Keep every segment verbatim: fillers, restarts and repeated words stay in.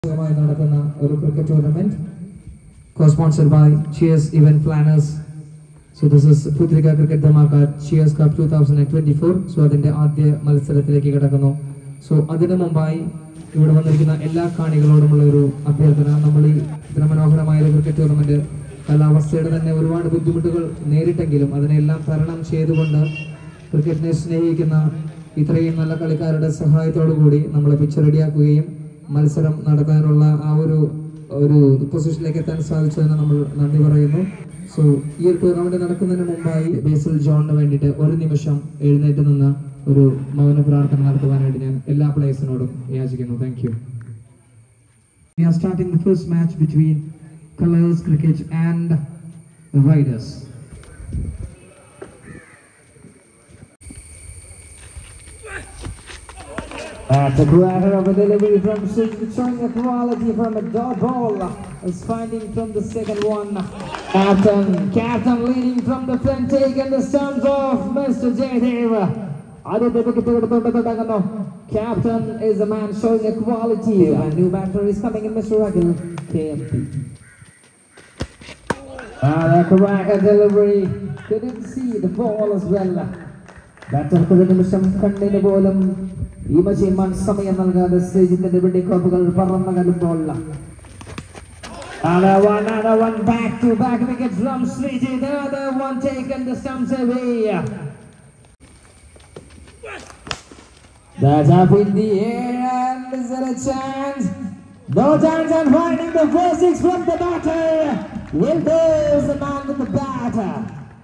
നടക്കുന്ന ഒരു cricket tournament co-sponsored by Cheers Event Planners. So this is Putrika Cricket Dhamaka Cheers Cup twenty twenty-four. So അതിന്റെ ആദ്യ മത്സരത്തിലേക്ക് കടക്കുന്നു. So അതിനു മുമ്പായി ഇവിടെ വന്നിരിക്കുന്ന എല്ലാ കാണികളോടുമുള്ള ഒരു അഭ്യർത്ഥന, നമ്മൾ ഈ മനോഹരമായ ഒരു ക്രിക്കറ്റ് ടൂർണമെന്റ് കാലാവസ്ഥയുടെ തന്നെ ഒരുപാട് ബുദ്ധിമുട്ടുകൾ നേരിട്ടെങ്കിലും അതിനെല്ലാം തരണം ചെയ്തുകൊണ്ട് ക്രിക്കറ്റിനെ സ്നേഹിക്കുന്ന ഇത്രയും നല്ല കളിക്കാരുടെ സഹായത്തോടു കൂടി നമ്മൾ പിച്ച് റെഡിയാക്കുകയും മത്സരം നടത്താനുള്ള ആ ഒരു ഒരു പൊസിഷനിലേക്ക് എത്താൻ സാധിച്ചതിന് നമ്മൾ നന്ദി പറയുന്നു. സോ ഈ ഒരു ടൂർണമെന്റ് നടക്കുന്നതിന് മുമ്പായി ബേസിൽ ജോണിന് വേണ്ടിയിട്ട് ഒരു നിമിഷം എഴുന്നേറ്റ് നിന്ന് ഒരു മൗന പ്രാർത്ഥന നടത്തുവാനായിട്ട് ഞാൻ എല്ലാ പ്ലേയേഴ്സിനോടും യാചിക്കുന്നു. Thank you. We are starting the first match between Colors Cricket and the Riders. At the quarter of a delivery from Sid, showing a quality from a dot ball, is finding from the second one. Captain, Captain leading from the front take and the stumps of Mister Jaydev. Captain is a man showing a quality. A new batter is coming in, Mister Ragil, K M P. Ah, the correct delivery. Couldn't see the ball as well. Batter couldn't miss some contain the ball. ഈ മച്ചിമാൻ സമയം നൽകാതെ ശ്രീജിത്തിന്റെ വെടിക്കോപ്പുകൾ പറന്നു കലുമ്പോൾ another one back to back wickets from Srijit, another one taken the stumps away. That's up in the air and is there a chance? No chance on finding the first six from the batter. Will there's the man with the batter.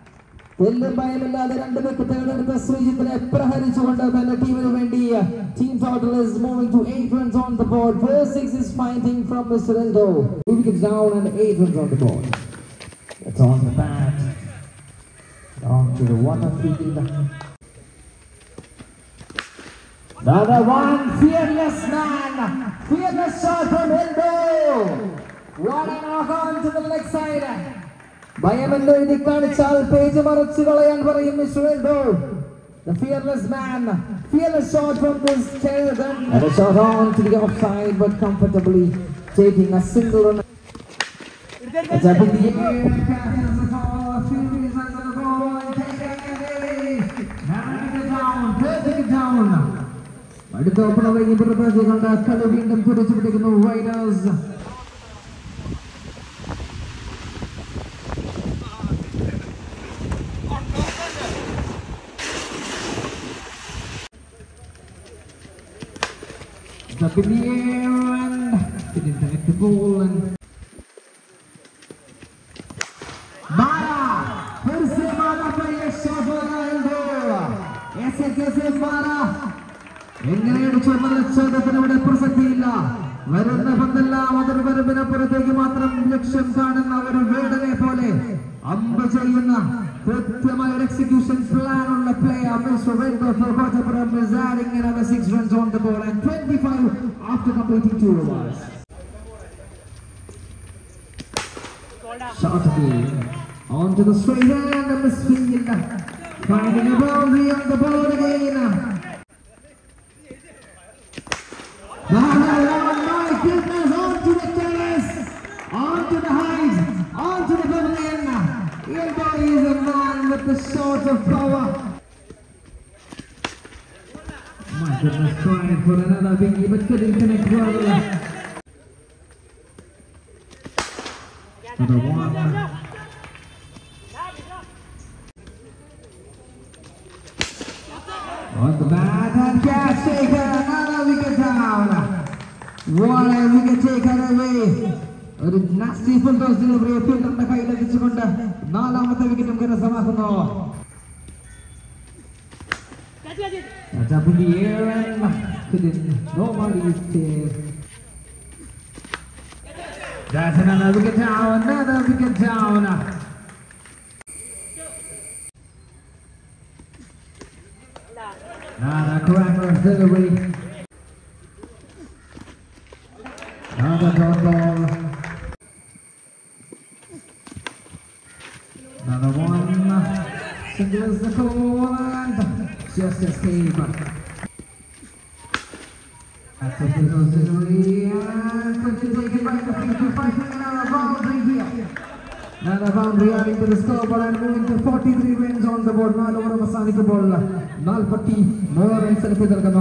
Team total is moving to eight runs on the board. First six is finding from Mister Eldo. Two wickets down and eight runs on the board. It's on the bat. Down to the one and three. Another one, fearless man. Fearless shot from Eldo. What a knock on to the leg side. Bayamendo in the Kanichal page Marachivalayan Varay Mister Eldo. The fearless man. Fearless shot from this tail gun. And a shot on to the offside, but comfortably taking a single run. It's up in the air. Catches the ball. Furies under the ball. And taking it away. Narrowing it down. Taking it down. അടുത്ത ഓപ്പണറായി പ്രദേശങ്ങളുടെ കളി വീണ്ടും കുറിച്ചുപിടിക്കുന്നു Riders. Up in the air and didn't connect the ball and Mara फिर से मारा पर ये शॉट लगा एल्डो. ऐसे कैसे मारा എങ്ങനെ അടിച്ചെന്നുള്ള ചോദ്യത്തിന് ഇവിടെ പ്രസക്തിയില്ല. വരുന്ന പന്തെല്ലാം അതിർ വരമ്പിനപ്പുറത്തേക്ക് മാത്രം ലക്ഷ്യം കാണുന്ന ഒരു വേടനെ പോലെ അമ്പ് ചെയ്യുന്ന കൃത്യമായ ഒരു എക്സിക്യൂഷൻ പ്ലാൻ ഉള്ള player mister Eldo for Kottapuram is adding another six runs on the ball and twenty-five after completing two overs. Shot again onto the straight and the misfield, finding a boundary on the ball again. Oh my goodness, onto the terrace, onto the heights, onto the pavilion. Eldo is a man with the sort of power. My goodness, trying for another biggie but couldn't connect well. To the one. On the bat and catch taker, another wicket down. What a wicket taken away. ഒരു nasty full toss delivery ഫീൽഡറിന്റെ കയ്യിലെത്തിച്ചുകൊണ്ട് നാലാമത്തെ വിക്കറ്റും കരസ്ഥമാക്കുന്നു. That's up in the air and couldn't nobody is there. That's another wicket down, another wicket down. Another cracker delivery. Another dot ball. Another one. Singles the call and just escape. At the delivery and Another boundary adding to the scoreboard and moving to forty-three runs on the board. നാല് over അവസാനിക്കുമ്പോൾ നാൽപ്പത്തിമൂന്ന് runs എടുത്ത് നൽകുന്നു.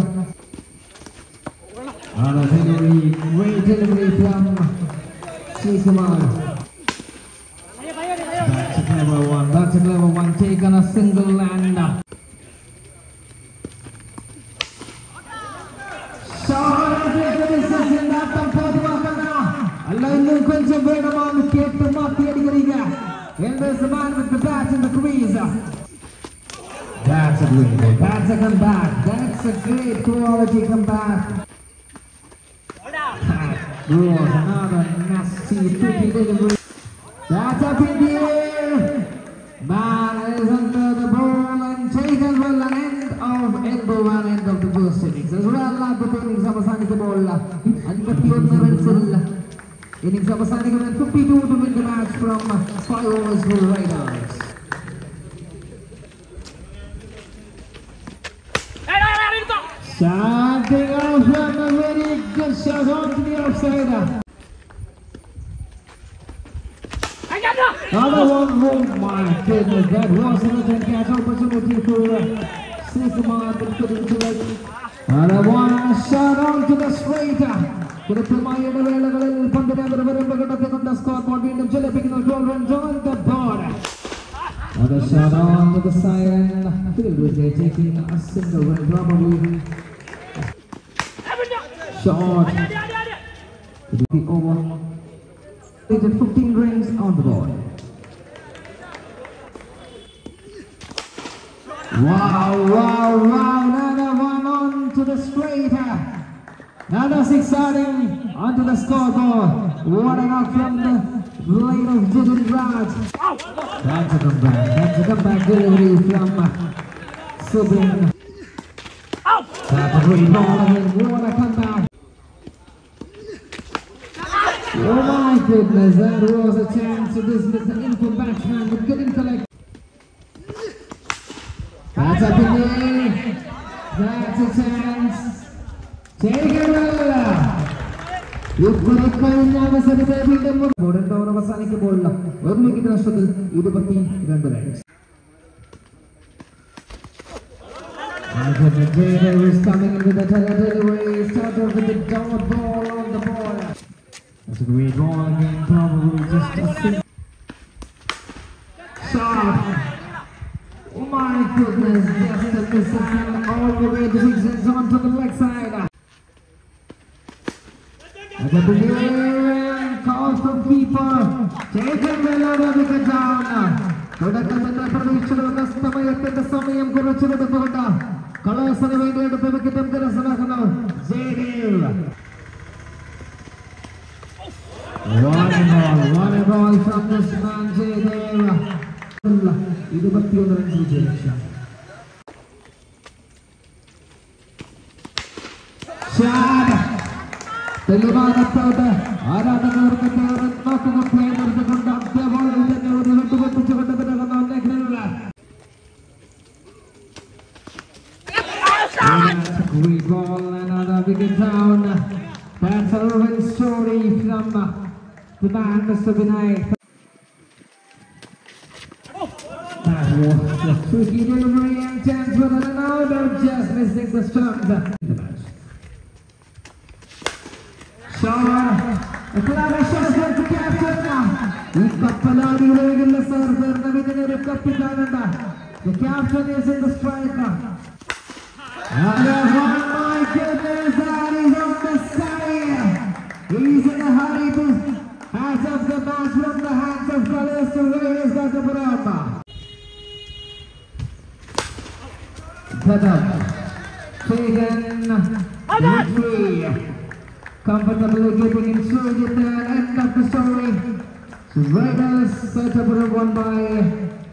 delivery, great delivery from Srikumar. That's a clever one. That's a clever one. Taken a single land. And there's the man with the bat in the crease. That's a beautiful. That's a comeback. That's a great quality comeback. That was another nasty, tricky delivery. That's up in the air. Man is under the ball and taken well an end of elbow and end of the first innings. As well as the innings അവസാനിക്കുന്ന ball. അൻപത്തിയൊന്ന് റൺസിൽ innings അവസാനിക്കുന്ന fifty-two to win the match from five overs for Raiders. Starting off from a very good shot onto the offside. Another one, oh my goodness, that was another catch opportunity for Srikumar, but couldn't do it. Another one, shot onto the straight. കൃത്യമായ ഇടവേളകളിൽ പന്തിനെ വരുമ്പകടത്തിനുള്ള score board വീണ്ടും ചലിപ്പിക്കുന്നു. twelve runs on the board. Another shot on to the side and field with it, taking a single run probably. Shot to be over. fifteen runs on the board. Wow, wow, wow, another one on to the straight. Another six starting onto the scoreboard. What a knock from the blade of Jidin Raj. That's a comeback. That's a comeback delivery from Subin. That's a great ball again. What a comeback. Oh my goodness, that was a chance to dismiss the info batsman but couldn't collect. That's up in the air. That's a chance. Take it well. ഇപ്പോൾ കഴിഞ്ഞ അവസരത്തെ വീണ്ടും over അവസാനിക്കുമ്പോഴുള്ള ഒരു wicket നഷ്ടത്തിൽ ഇരുപത്തിരണ്ട് runs. Jaydev is coming in with a delivery. Started with the down ball on the ball. That's a great ball again, probably just a single shot. Oh my goodness, just a missile all the way to six runs onto the leg side. At the beginning, call from keeper. Taken well out of the down. തുടക്കത്തിന്റെ പ്രതീക്ഷകളുടെ സമയത്തിന്റെ സമയം കുറച്ചെടുത്തുകൊണ്ട് കളേഴ്സിന് വേണ്ടി എടുത്ത വിക്കറ്റും കരസ്ഥമാക്കുന്നു Jaydev. What a ball, what a ball from this man Jaydev. ഇരുപത്തിയൊന്ന് റൺസ് വിജയിച്ചു. തെളിവാനത്തോട് ആരാധകർക്ക് നോക്കുക പ്ലേ നിർത്തിക്കൊണ്ട് അതേപോലെ തന്നെ ഒരു വെട്ടുപൊട്ടിച്ചുകൊണ്ട് കിടക്കുന്ന മേഖലയിലുള്ള great ball, another wicket down. That's a revenge story from the man Mister Vinay. That was a tricky delivery and chance for an out of just missing the stumps. Shot. A clever shot for the captain. ഈ കപ്പലാടിയിലേക്കുള്ള സർവർ നവീനൊരു കപ്പിത്താനുണ്ട്. The captain is in the strike. And oh my goodness, that is on the side. He's in a hurry to hands off the match from the hands of Colours to raise the Kaparama. Kadam. Taken. Victory. Comfortably getting inside at the end of the story. So Raiders set up a one by